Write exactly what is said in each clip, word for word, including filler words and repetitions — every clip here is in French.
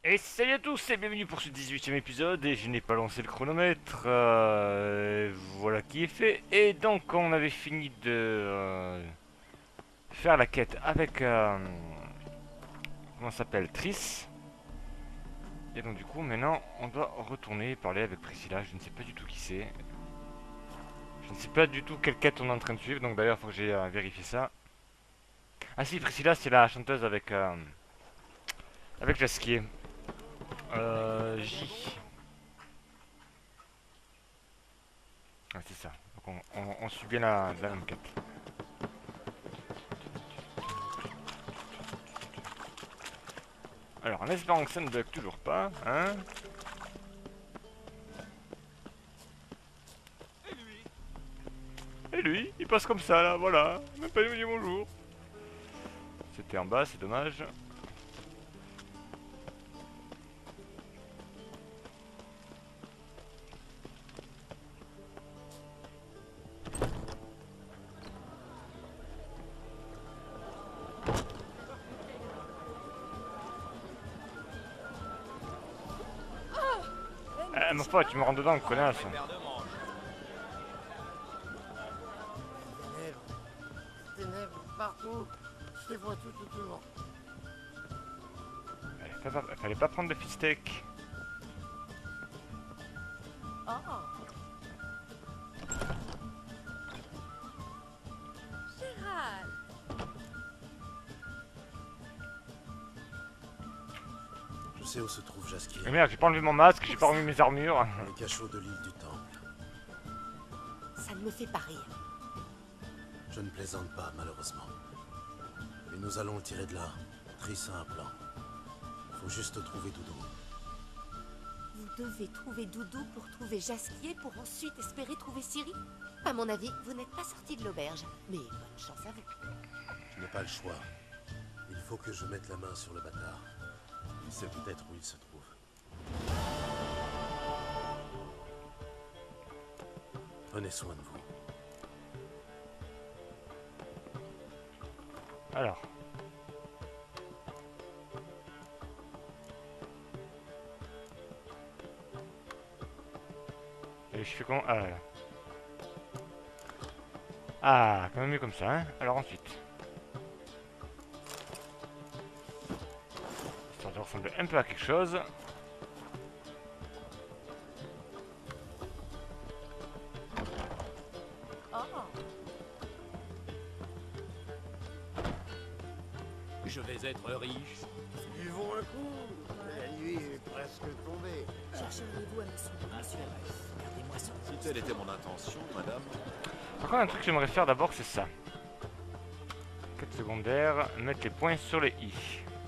Et salut à tous et bienvenue pour ce dix-huitième épisode et je n'ai pas lancé le chronomètre, euh, voilà qui est fait. Et donc on avait fini de euh, faire la quête avec, euh, comment ça s'appelle, Triss. Et donc du coup maintenant on doit retourner parler avec Priscilla, je ne sais pas du tout qui c'est. Je ne sais pas du tout quelle quête on est en train de suivre, donc d'ailleurs il faut que j'ai euh, vérifié ça. Ah si, Priscilla c'est la chanteuse avec, euh, avec Jasquier. Euh, J. Ah, c'est ça. Donc on, on- on suit bien la, la même quête. Alors en espérant que ça ne bug toujours pas, hein. Et lui, il passe comme ça là, voilà. Même pas lui dire bonjour. C'était en bas, c'est dommage. Eh ma foi, tu me rends dedans, connasse. Ténèbres, ténèbres partout, je les vois tout autour. Eh, fallait pas, fallait pas prendre de steak. Oh, Gérald, Je sais où se trouve Jasquier, Mais merde, j'ai pas enlevé mon masque, j'ai pas remis mes armures. dans les cachots de l'île du Temple. ça ne me fait pas rire. Je ne plaisante pas, malheureusement. Mais nous allons le tirer de là. Triss a un plan. Faut juste trouver Doudou. Vous devez trouver Doudou pour trouver Jasquier pour ensuite espérer trouver Ciri. À mon avis, vous n'êtes pas sorti de l'auberge, mais bonne chance à vous. Je n'ai pas le choix. Il faut que je mette la main sur le bâtard. C'est peut-être où il se trouve. Prenez soin de vous. Alors. Et je fais comment? Ah, voilà. Ah, quand même mieux comme ça, hein. Alors ensuite. Histoire de ressembler un peu à quelque chose. Oh, Je vais être riche. buvons un coup, la nuit est presque tombée. chercheriez-vous à me suivre, monsieur? Regardez-moi ça. Si telle était mon intention, madame. Par contre, un truc que j'aimerais faire d'abord, c'est ça. Quête secondaire, mettre les points sur les i.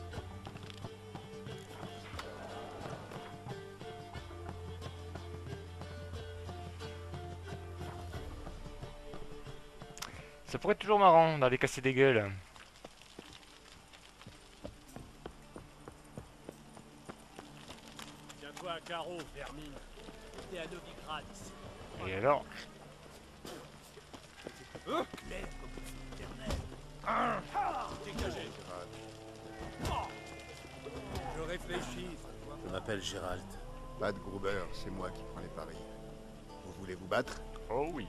Ça pourrait être toujours marrant d'aller casser des gueules. Tiens-toi à carreau, vermine. T'es à Novigrad ici. Et alors? Clair comme le feu éternel. Dégagez, Gérald. Je réfléchis, ça toi. Je m'appelle Gérald. Bad Gruber, c'est moi qui prends les paris. Vous voulez vous battre? Oh oui.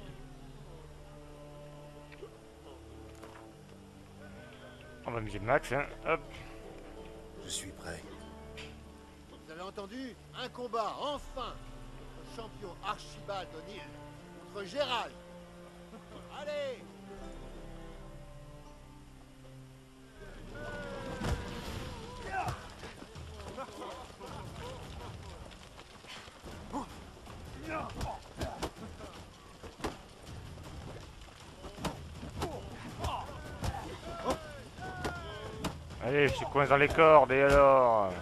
On va miser le max, hein. Hop. Je suis prêt. Vous avez entendu? Un combat, enfin! Le champion Archibald O'Neill contre Gérald. Allez! Allez, je suis coincé dans les cordes, et alors?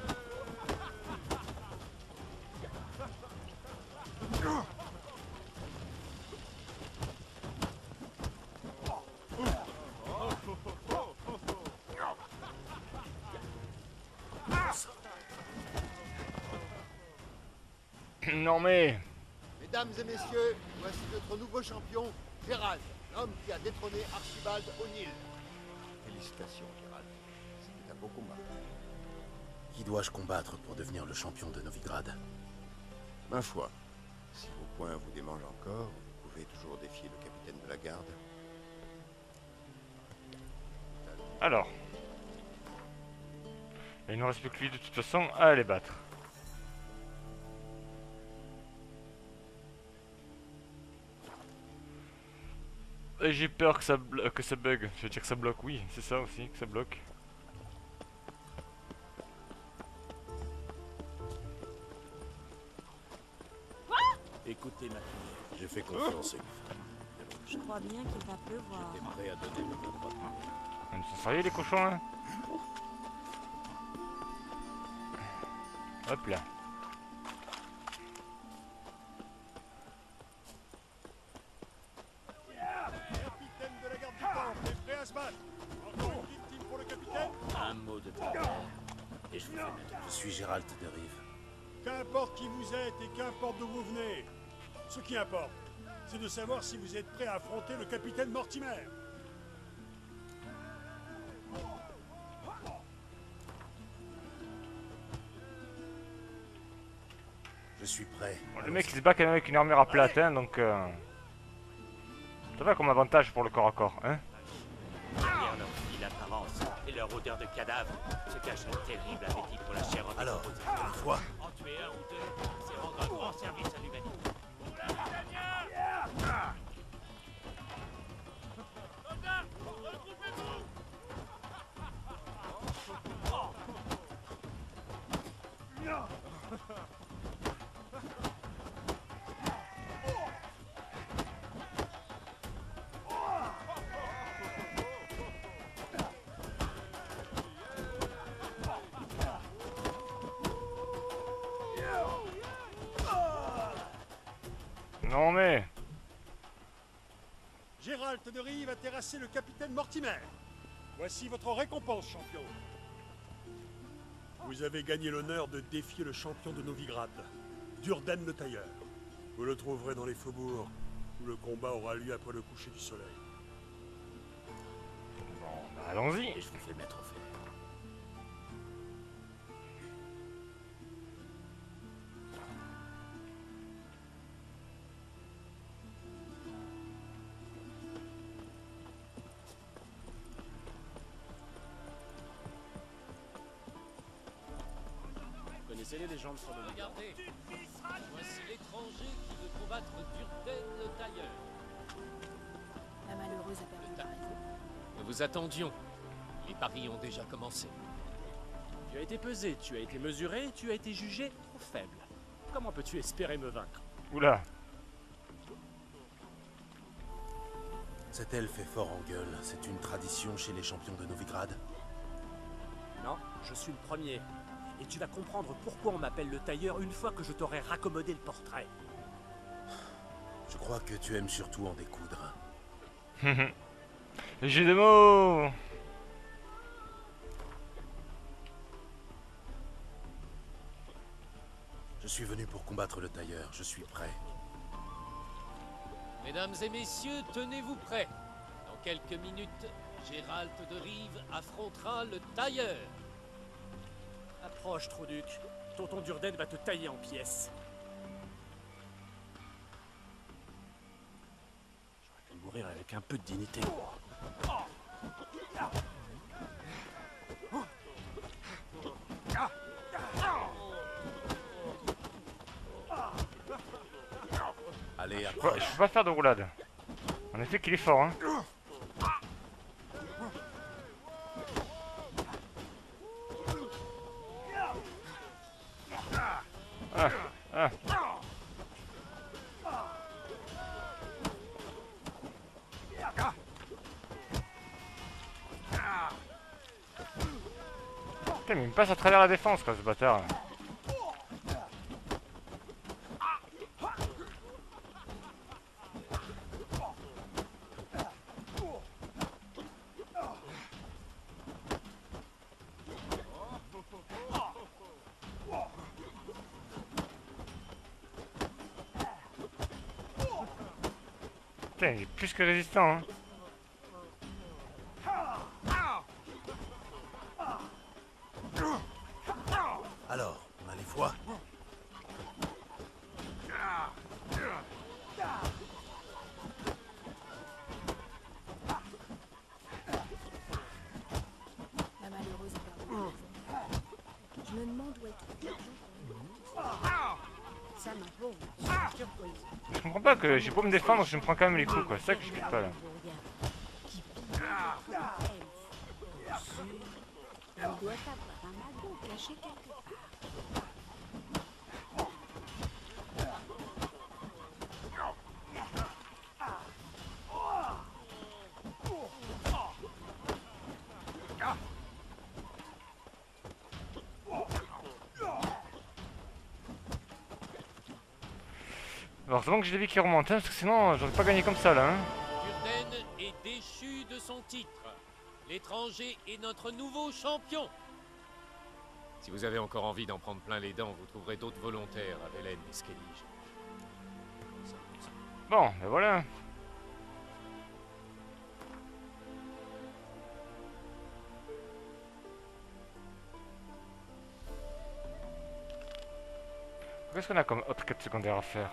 Non mais... Mesdames et messieurs, voici notre nouveau champion, Gérald, l'homme qui a détrôné Archibald O'Neill. Félicitations, Gérald. C'était un beau combat. Qui dois-je combattre pour devenir le champion de Novigrad? Ma foi, si vos poings vous démangent encore, vous pouvez toujours défier le capitaine de la garde. Alors. Il ne reste plus que lui de toute façon à aller battre. Et j'ai peur que ça, que ça bug. Je veux dire que ça bloque, oui, c'est ça aussi, que ça bloque. Écoutez ma fille. J'ai fait confiance. Je crois bien qu'il va pleuvoir. T'es prêt à donner le main droite? Ils sont sérieux les cochons hein. Hop là. Capitaine de la garde du temple, est prêt à se battre. Encore une victime pour le capitaine. Un mot de ton père. Et je vous fais mettre. Je suis Gérald de Rive. Qu'importe qui vous êtes et qu'importe d'où vous venez. Ce qui importe, c'est de savoir si vous êtes prêt à affronter le capitaine Mortimer. Je suis prêt. Bon, le mec il se bat quand même avec une armure à plate hein, donc euh... ça va comme avantage pour le corps à corps hein. Derrière leur fine apparence et leur odeur de cadavre se cache un terrible appétit pour la chair en Alors, décomposition. une fois. En tuer un ou deux, c'est rendre un grand service à l'humanité. Non mais... Gérald de Rive a terrassé le capitaine Mortimer. Voici votre récompense, champion. Vous avez gagné l'honneur de défier le champion de Novigrad, Durden le tailleur. Vous le trouverez dans les faubourgs, où le combat aura lieu après le coucher du soleil. Bon, bah, allons-y. Et je vous fais mettre au fait. Vous connaissez les légendes sur le Novigrad? Regardez, voici l'étranger qui veut combattre Durden le tailleur. La malheureuse a perdu la raison. Nous vous attendions. Les paris ont déjà commencé. Tu as été pesé, tu as été mesuré, tu as été jugé trop faible. Comment peux-tu espérer me vaincre? Oula. Cet elfe est fort en gueule. C'est une tradition chez les champions de Novigrad. Non, je suis le premier. Et tu vas comprendre pourquoi on m'appelle le tailleur une fois que je t'aurai raccommodé le portrait. Je crois que tu aimes surtout en découdre. Le jeu de mots. Je suis venu pour combattre le tailleur. Je suis prêt. Mesdames et messieurs, tenez-vous prêts. Dans quelques minutes, Gérald de Rive affrontera le tailleur. Approche, Trouduc. Tonton Durden va te tailler en pièces. J'aurais pu mourir avec un peu de dignité. Allez, Ouais, approche. je peux pas faire de roulade. En effet qu'il est fort hein. Ah, ah. Putain mais il me passe à travers la défense quoi ce bâtard. Putain, il est plus que résistant hein. trouver tout l'argent. Ça m'a pauvre, je suis surprise. Je comprends pas que j'ai beau me défendre, je me prends quand même les coups quoi. C'est ça que je kiffe pas là. Qui pille un elfe. Il doit avoir un magot caché quelque part. Heureusement que j'ai des vies qui remontent, hein, parce que sinon j'aurais pas gagné comme ça là. Hein. Durden est déchu de son titre. L'étranger est notre nouveau champion. Si vous avez encore envie d'en prendre plein les dents, vous trouverez d'autres volontaires à Velen et Skellige. Bon, ben voilà. Qu'est-ce qu'on a comme autre quête secondaire à faire?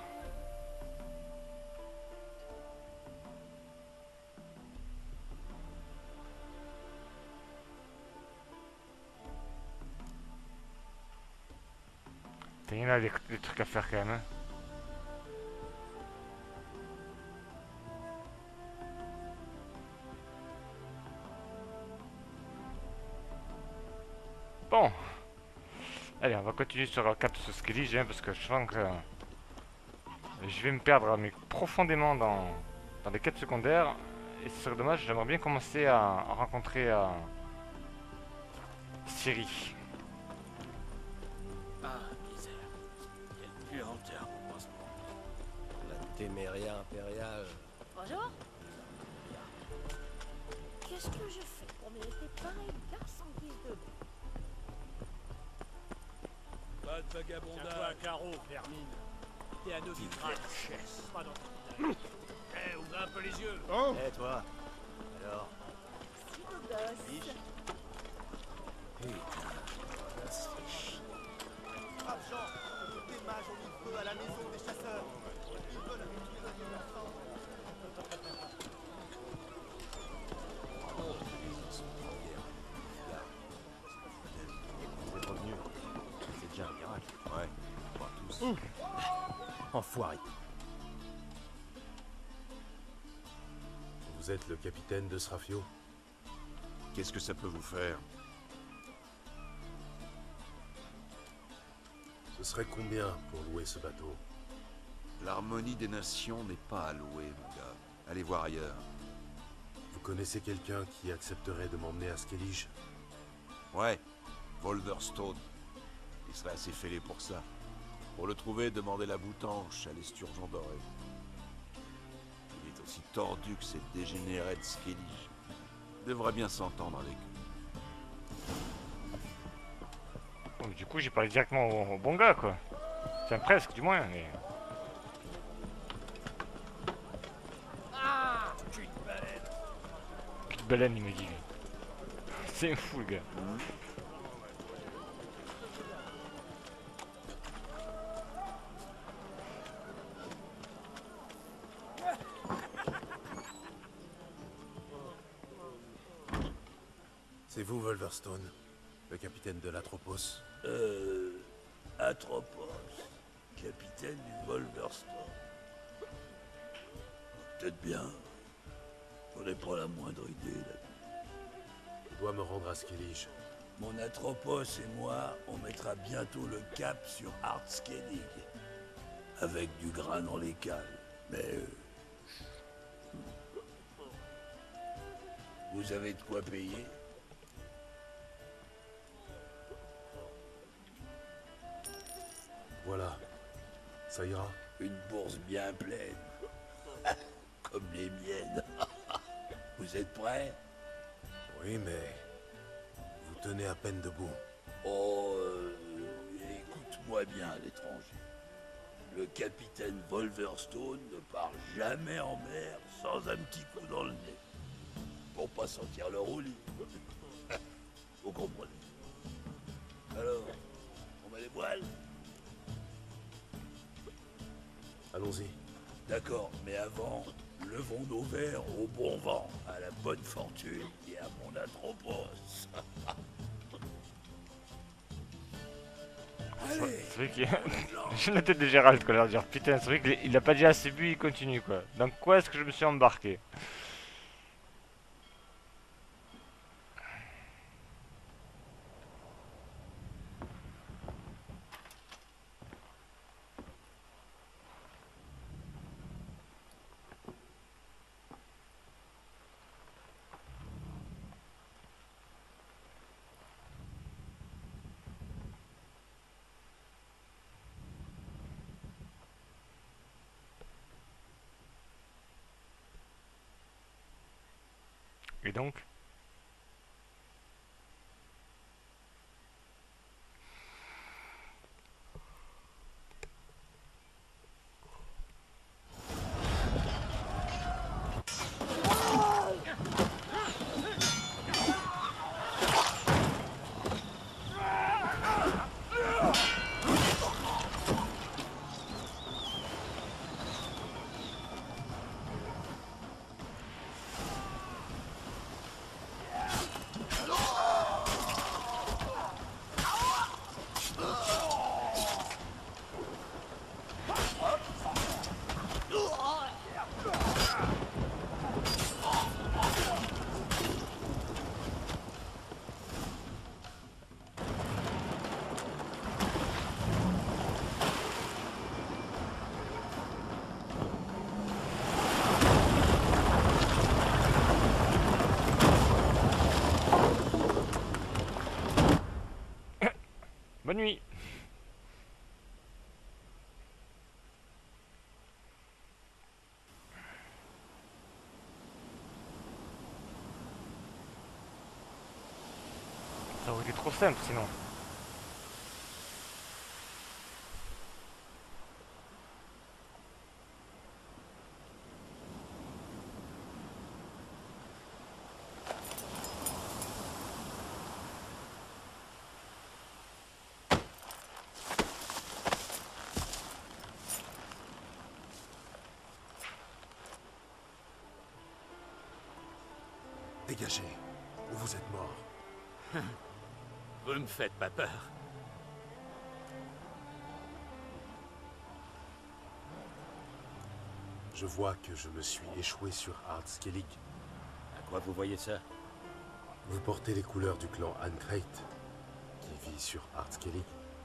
Il y en a des, des trucs à faire quand même. Hein. Bon. Allez, on va continuer sur le cap de ce Skellige, hein, parce que je sens que euh, je vais me perdre mais profondément dans, dans les quêtes secondaires. Et ce serait dommage, j'aimerais bien commencer à, à rencontrer euh, Ciri. Ah, misère. Quelle puanteur mon pansement. La téméria impériale. Bonjour. Qu'est-ce que je fais pour mériter pareil garçon qui de l'eau? Pas de vagabondage. Tiens-toi à carreau, vermine. T'es à Novigrad. Pas dans ton village. Eh, ouvrez un peu les yeux. Oh Eh, toi. Alors Si beau gosse. Biche. Putain, ça se fait chier. Brave gens, des mages ont mis le feu à la maison des chasseurs. Ils veulent avec tous les alliés de la sang. Vous êtes revenus. C'est déjà un miracle. Ouais, pas tous. Mmh. Enfoiré. Vous êtes le capitaine de Srafio? Qu'est-ce que ça peut vous faire? Ce serait combien pour louer ce bateau? L'harmonie des nations n'est pas à louer, mon gars. Allez voir ailleurs. Vous connaissez quelqu'un qui accepterait de m'emmener à Skellige? Ouais, Wolverstone. Il serait assez fêlé pour ça. Pour le trouver, demandez la boutanche à l'esturgeon doré. Il est aussi tordu que ces dégénérés de Skellige. Devrait bien s'entendre avec eux. Bon, du coup, j'ai parlé directement au, au bon gars, quoi. Enfin, presque, du moins, mais... Ah, cul de baleine. Cul de baleine, il me dit. C'est fou, le gars. Mmh. C'est vous, Wolverstone, le capitaine de l'Atropos? Euh... Atropos, capitaine du Wolverstone. Peut-être bien. On n'est pas la moindre idée, là. Je dois me rendre à Skellige. Mon Atropos et moi, on mettra bientôt le cap sur Ardskellig. Avec du grain dans les cales. Mais... Euh... Vous avez de quoi payer? Voilà. Ça ira? Une bourse bien pleine. Comme les miennes. Vous êtes prêts? Oui, mais... vous tenez à peine debout. Oh, euh, écoute-moi bien, l'étranger. Le capitaine Wolverstone ne part jamais en mer sans un petit coup dans le nez. Pour pas sentir le roulis. Vous comprenez? Alors, on met les voiles? Allons-y. D'accord, mais avant, levons nos verres au bon vent, à la bonne fortune et à mon Atropos. C'est vrai qu'il j'ai la tête de Gérald quoi, leur dire putain, c'est vrai qu'il a pas déjà assez bu, il continue quoi. Dans quoi est-ce que je me suis embarqué? Et donc? Bonne nuit. Ça aurait été trop simple sinon. Dégagez, ou vous êtes mort. Vous me faites pas peur. Je vois que je me suis échoué sur Ardskellig. À quoi vous voyez ça? Vous portez les couleurs du clan Ancrate, qui vit sur Ardskellig.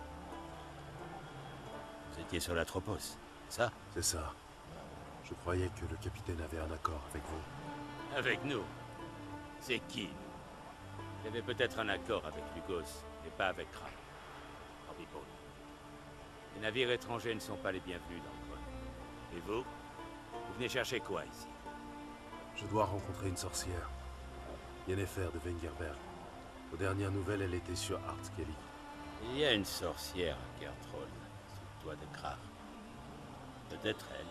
Vous étiez sur l'Atropos, ça? C'est ça. Je croyais que le capitaine avait un accord avec vous. Avec nous? C'est qui? Il y avait peut-être un accord avec Lugos, mais pas avec Kral. Harvey Paul. Les navires étrangers ne sont pas les bienvenus dans le coin. Et vous? Vous venez chercher quoi ici? Je dois rencontrer une sorcière. Yennefer de Wengerberg. Aux dernières nouvelles, elle était sur Ardskellig. Il y a une sorcière à Kertrol, sous le toit de Krar. Peut-être elle.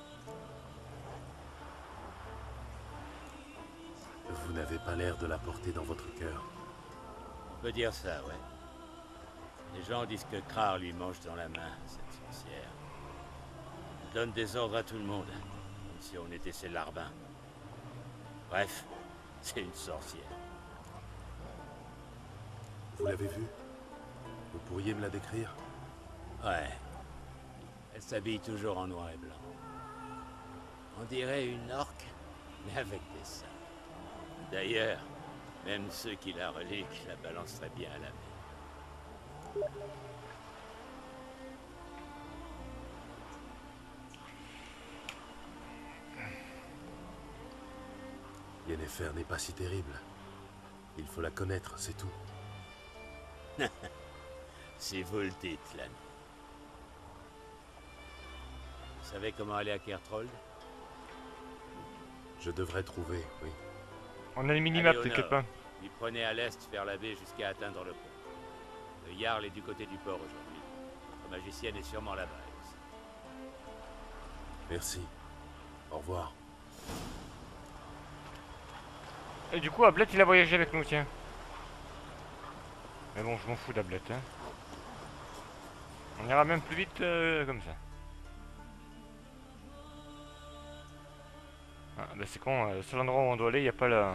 Vous n'avez pas l'air de la porter dans votre cœur. On peut dire ça, ouais. Les gens disent que Krar lui mange dans la main, cette sorcière. Elle donne des ordres à tout le monde, comme si on était ses larbins. Bref, c'est une sorcière. Vous l'avez vue? Vous pourriez me la décrire? Ouais. Elle s'habille toujours en noir et blanc. On dirait une orque, mais avec des seins. D'ailleurs, même ceux qui la reliquent la balanceraient bien à la mer. Yennefer n'est pas si terrible. Il faut la connaître, c'est tout. Si vous le dites, l'ami. Vous savez comment aller à Kertrold? Je devrais trouver, oui. On a le minimap, t'inquiète pas. Puis prenez à l'est vers la baie jusqu'à atteindre le pont. Le Jarl est du côté du port aujourd'hui. La magicienne est sûrement là-bas aussi. Merci. Au revoir. Et du coup, Ablette, il a voyagé avec nous, tiens. Mais bon, je m'en fous d'Ablette, hein. On ira même plus vite euh, comme ça. Ah, bah c'est con, le seul endroit où on doit aller, il n'y a pas la...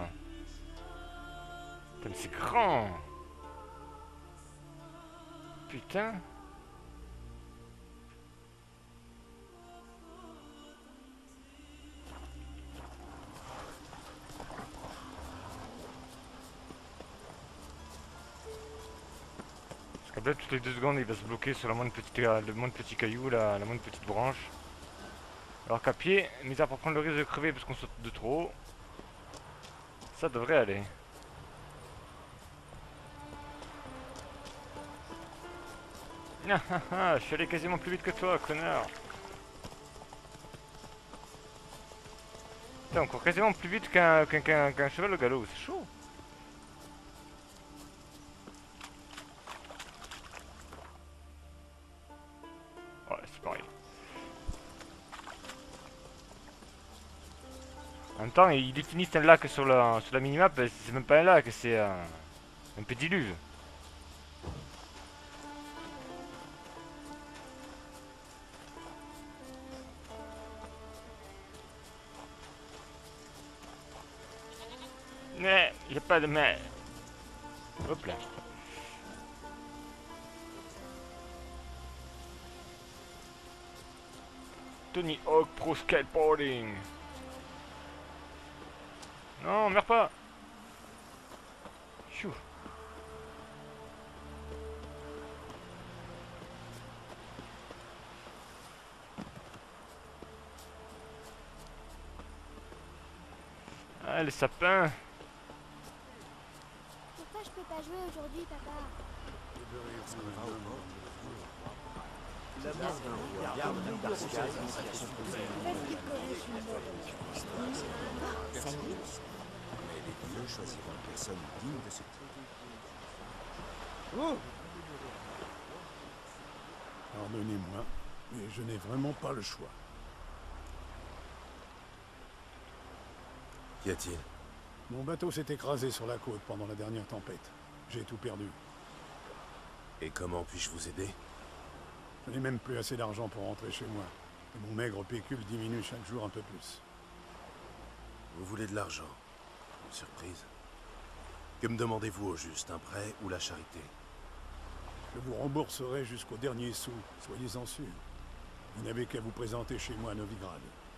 Putain, mais c'est grand! Putain! Parce que là, toutes les deux secondes, il va se bloquer sur la moindre petite, le moindre petit caillou, la, la moindre petite branche. Alors qu'à pied, mis à part prendre le risque de crever parce qu'on saute de trop haut, ça devrait aller. Ah ah ah, je suis allé quasiment plus vite que toi, connard. Putain, on court quasiment plus vite qu'un qu'un qu'un qu'un cheval au galop, c'est chaud. Ouais, c'est pareil. En même temps, ils définissent un lac sur la, sur la minimap, c'est même pas un lac, c'est un, un pédiluve. Mais, il n'y a pas de mais. Hop là. Tony Hawk Pro Skateboarding. Non, meurs pas. Chou. Ah, les sapins. Pourquoi je peux pas jouer aujourd'hui, papa? Ça y est. Mais les dieux choisiront une personne digne de ce titre. Oh! Pardonnez-moi, mais je n'ai vraiment pas le choix. Qu'y a-t-il? Mon bateau s'est écrasé sur la côte pendant la dernière tempête. J'ai tout perdu. Et comment puis-je vous aider? Je n'ai même plus assez d'argent pour rentrer chez moi. Et mon maigre pécule diminue chaque jour un peu plus. Vous voulez de l'argent? Surprise. Que me demandez-vous au juste? Un prêt ou la charité? Je vous rembourserai jusqu'au dernier sou, soyez-en sûr. Vous n'avez qu'à vous présenter chez moi à Novigrad.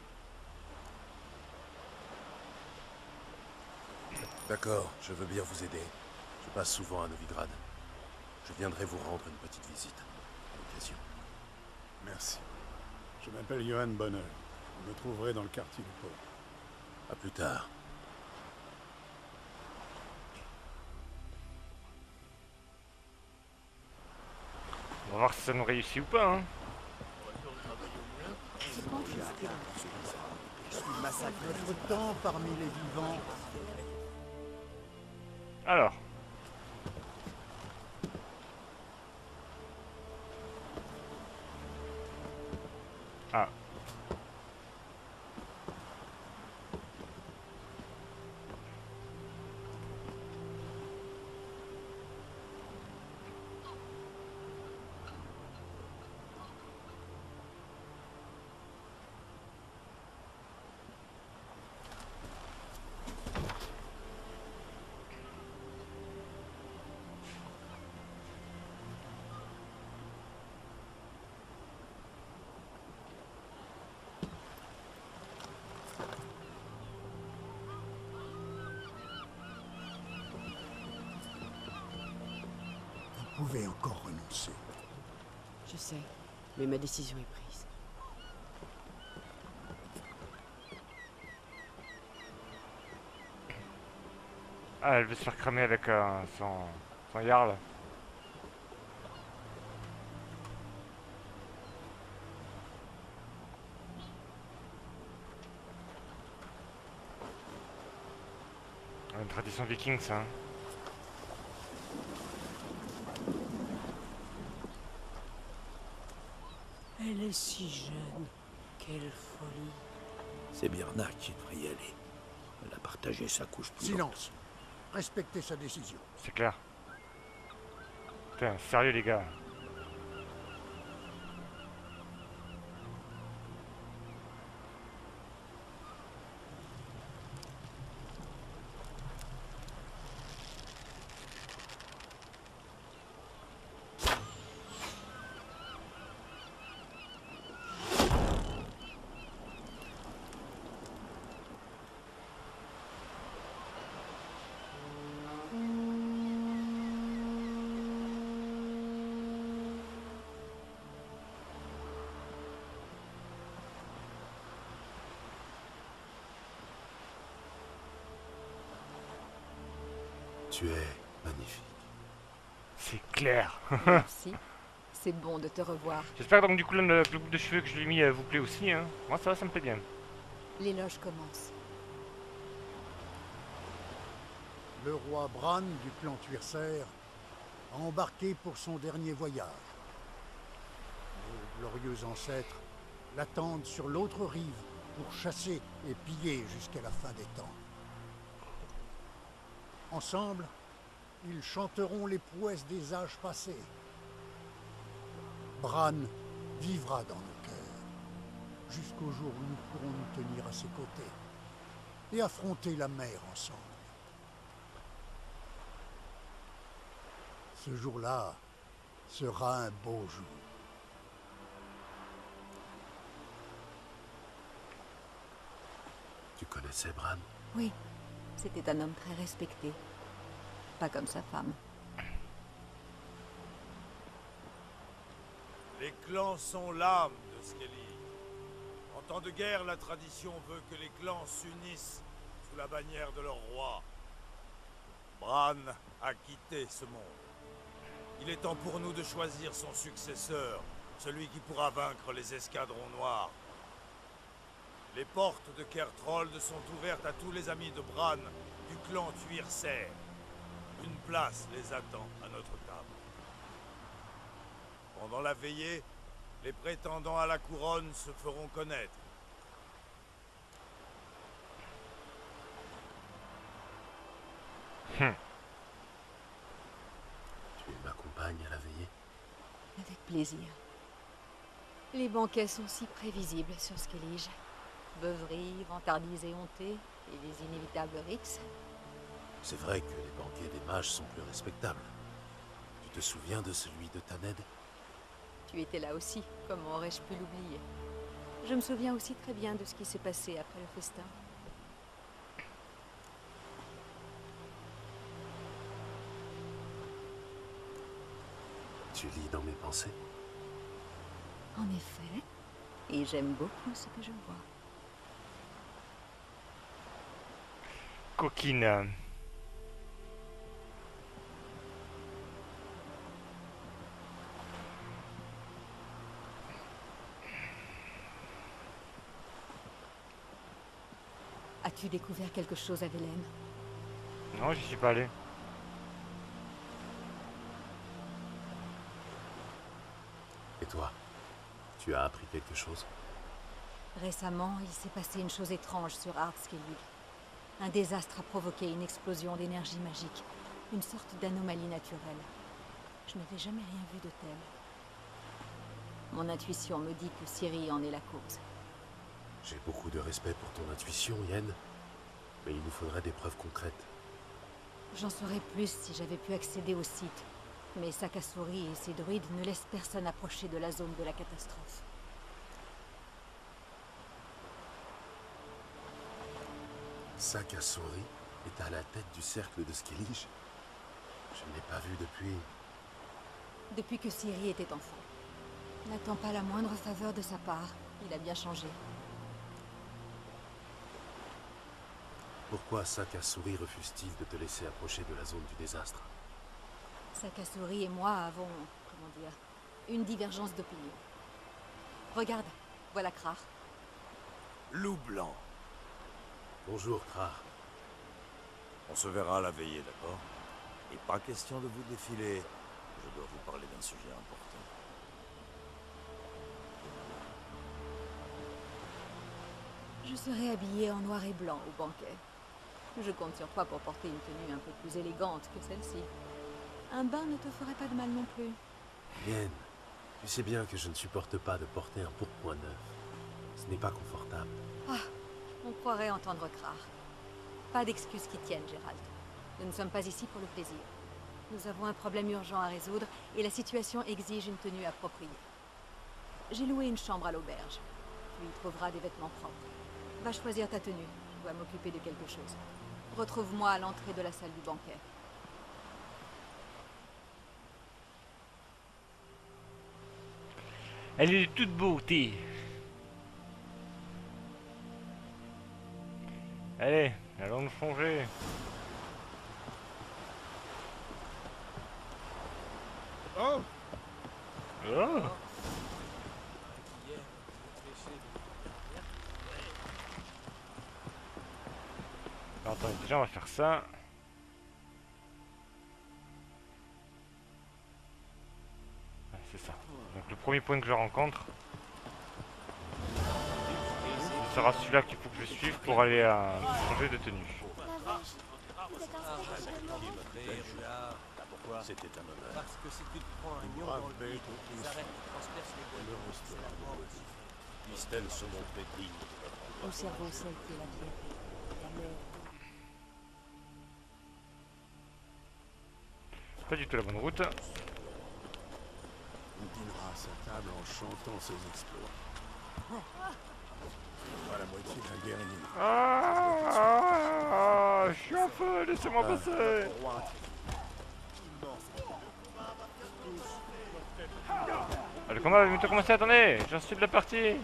D'accord, je veux bien vous aider. Je passe souvent à Novigrad. Je viendrai vous rendre une petite visite, à l'occasion. Merci. Je m'appelle Johan Bonheur. Vous me trouverez dans le quartier du port. À plus tard. On va voir si ça nous réussit ou pas, hein. Je suis massacré votre temps parmi les vivants. Alors. Ah. Vous pouvez encore renoncer. Je sais, mais ma décision est prise. Ah, elle veut se faire cramer avec euh, son, son Jarl. Une tradition viking, ça. Hein. Elle est si jeune. Quelle folie. C'est Birna qui devrait y aller. Elle a partagé sa couche plus Silence. Respectez sa décision. C'est clair. Putain, sérieux les gars. Tu es magnifique. C'est clair. Merci. C'est bon de te revoir. J'espère donc du coup là, le, le boucle de cheveux que je lui ai mis euh, vous plaît aussi. Hein. Moi ça va, ça me plaît bien. L'éloge commence. Le roi Bran du clan Tuirser a embarqué pour son dernier voyage. Nos glorieux ancêtres l'attendent sur l'autre rive pour chasser et piller jusqu'à la fin des temps. Ensemble, ils chanteront les prouesses des âges passés. Bran vivra dans nos cœurs, jusqu'au jour où nous pourrons nous tenir à ses côtés et affronter la mer ensemble. Ce jour-là sera un beau jour. Tu connaissais Bran? Oui, c'était un homme très respecté. Pas comme sa femme. Les clans sont l'âme de Skellige. En temps de guerre, la tradition veut que les clans s'unissent sous la bannière de leur roi. Bran a quitté ce monde. Il est temps pour nous de choisir son successeur, celui qui pourra vaincre les escadrons noirs. Les portes de Kertrold sont ouvertes à tous les amis de Bran du clan Tuirser. Une place les attend à notre table. Pendant la veillée, les prétendants à la couronne se feront connaître. Hmm. Tu m'accompagnes à la veillée? Avec plaisir. Les banquets sont si prévisibles sur Skellige. Beuveries, vantardises éhontées et les inévitables rixes. C'est vrai que les banquets des mages sont plus respectables. Tu te souviens de celui de Taned? Tu étais là aussi, comment aurais-je pu l'oublier? Je me souviens aussi très bien de ce qui s'est passé après le festin. Tu lis dans mes pensées? En effet, et j'aime beaucoup ce que je vois. Coquine. As-tu découvert quelque chose à Velen? Non, j'y suis pas allé. Et toi? Tu as appris quelque chose? Récemment, il s'est passé une chose étrange sur Ardskellig. Un désastre a provoqué une explosion d'énergie magique, une sorte d'anomalie naturelle. Je n'avais jamais rien vu de tel. Mon intuition me dit que Ciri en est la cause. J'ai beaucoup de respect pour ton intuition, Yen, mais il nous faudrait des preuves concrètes. J'en saurais plus si j'avais pu accéder au site, mais Sakasuri et ses druides ne laissent personne approcher de la zone de la catastrophe. Sakasuri est à la tête du cercle de Skellige. Je ne l'ai pas vu depuis... Depuis que Ciri était enfant. N'attends pas la moindre faveur de sa part. Il a bien changé. Pourquoi Sakasuri refuse-t-il de te laisser approcher de la zone du désastre? Sakasuri et moi avons, comment dire, une divergence d'opinion. Regarde, voilà Krar. Loup blanc. Bonjour, Krar. On se verra à la veillée, d'accord? Et pas question de vous défiler. Je dois vous parler d'un sujet important. Je serai habillée en noir et blanc au banquet. Je compte sur toi pour porter une tenue un peu plus élégante que celle-ci. Un bain ne te ferait pas de mal non plus. Yen, tu sais bien que je ne supporte pas de porter un pourpoint neuf. Ce n'est pas confortable. Ah, on croirait entendre Krar. Pas d'excuses qui tiennent, Gérald. Nous ne sommes pas ici pour le plaisir. Nous avons un problème urgent à résoudre et la situation exige une tenue appropriée. J'ai loué une chambre à l'auberge. Tu y trouveras des vêtements propres. Va choisir ta tenue. Je dois m'occuper de quelque chose. Retrouve-moi à l'entrée de la salle du banquet. Elle est de toute beauté. Allez, allons nous changer. Oh. Oh. Alors, attends, déjà on va faire ça. Ouais, c'est ça. Donc le premier point que je rencontre, ce sera celui-là qu'il faut que je suive pour aller à changer de tenue. C'était un honneur. Parce que si tu te prends un lion dans le vide, les arêtes transpercent les bois. C'est la mort aussi. Mystène se montrait digne de notre endroit. Observons celle qui est la fierté. La mère. Pas du tout la bonne route. On dînera à sa table en chantant ses exploits. Pas la moitié d'un guerrier. Ah, ah, je suis en feu, laissez-moi passer. Ah, le combat va bientôt commencer, attendez, j'en suis de la partie.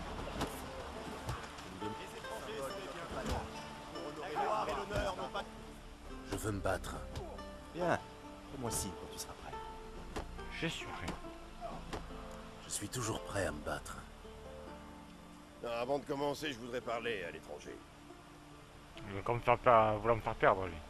Je veux me battre. Bien, moi aussi, tu seras prêt. Je suis prêt. Je suis toujours prêt à me battre. Non, avant de commencer, je voudrais parler à l'étranger. Il va encore me faire perdre, vouloir me faire perdre, lui.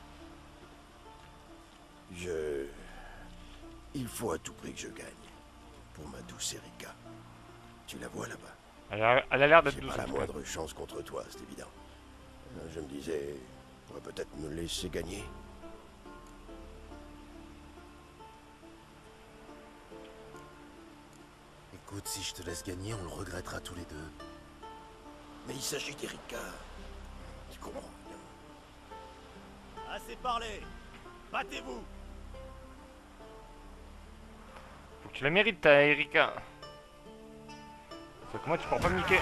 Je... Il faut à tout prix que je gagne. Pour ma douce Erika. Tu la vois là-bas? Elle a elle a l'air d'être J'ai douce. pas la en tout cas. moindre chance contre toi, c'est évident. Euh, Je me disais... On pourrait peut-être me laisser gagner. Écoute, si je te laisse gagner, on le regrettera tous les deux. Mais il s'agit d'Erika. Tu comprends? Assez parlé. Battez-vous. Faut que tu la mérites, ta Erika. Sauf que moi, tu pourras pas me niquer.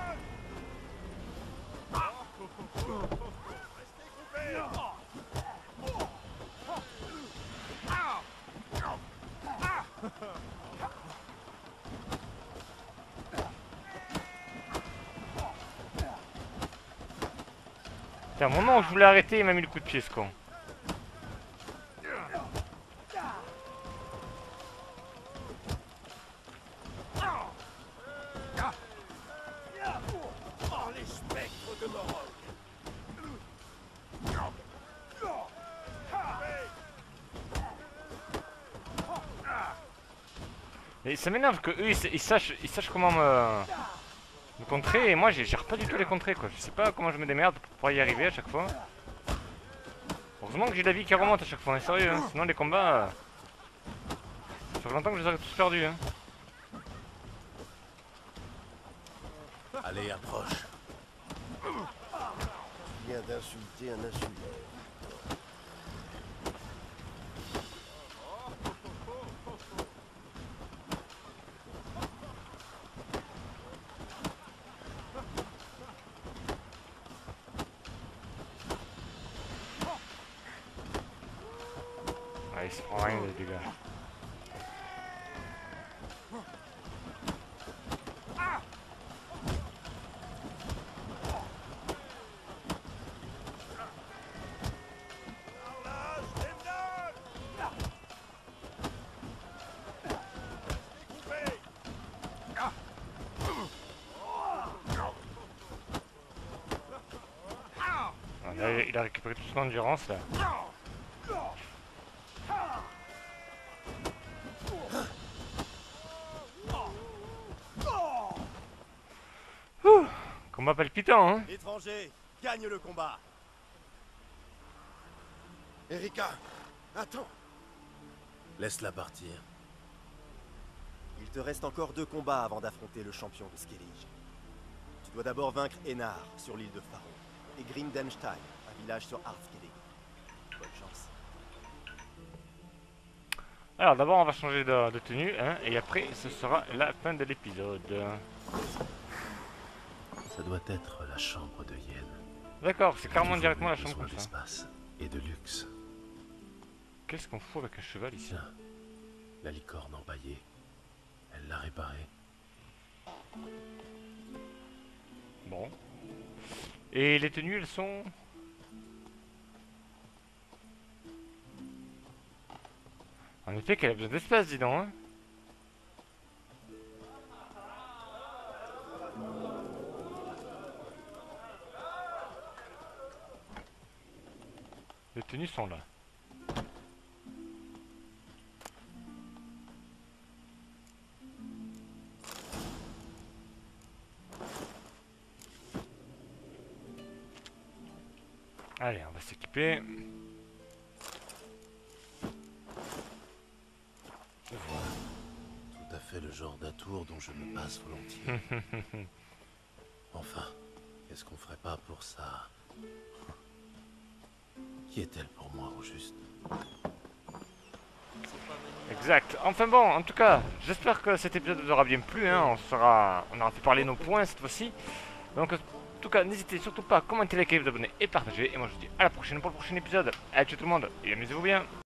Tiens, au moment où je voulais arrêter, il m'a mis le coup de pied, ce con. Oh, les spectres de Morog. Et ça m'énerve que eux, ils, ils sachent, ils sachent comment me, me contrer, et moi, je gère pas du tout les contrer, quoi. Je sais pas comment je me démerde pour pouvoir y arriver à chaque fois. Heureusement que j'ai la vie qui remonte à chaque fois, on est sérieux, hein. Sinon les combats... Ça fait longtemps que je les aurais tous perdus, hein. Allez, approche. Tu viens d'insulter un insulaire. Ah, il se prend rien, les dégâts. Ah, là, il a récupéré toute son endurance, là. Ouh, combat palpitant, hein. L'étranger gagne le combat. Erika, attends. Laisse-la partir. Il te reste encore deux combats avant d'affronter le champion de Skellige. Tu dois d'abord vaincre Enar sur l'île de Faron et Grimdenstein, un village sur Arthkelig. Bonne chance. Alors d'abord on va changer de, de tenue, hein, et après ce sera la fin de l'épisode. Ça doit être la chambre de Yen. D'accord, c'est carrément Elle directement la besoin chambre comme ça. d'espace et de luxe. Qu'est-ce qu'on fout avec un cheval ici? Tiens, la licorne empaillée. Elle l'a réparée. Bon. Et les tenues, elles sont... En effet, qu'elle a besoin d'espace, dis donc, hein. Les tenues sont là. Allez, on va s'équiper. Voilà. Tout à fait le genre d'atour dont je me passe volontiers. Enfin, qu'est-ce qu'on ferait pas pour ça? Qui est-elle pour moi, au juste? Exact. Enfin bon, en tout cas, j'espère que cet épisode vous aura bien plu. Hein. On, sera... on aura fait parler nos points cette fois-ci. Donc, en tout cas, n'hésitez surtout pas à commenter, liker, vous abonner et partager. Et moi, je vous dis à la prochaine pour le prochain épisode. Allez, ciao tout le monde et amusez-vous bien.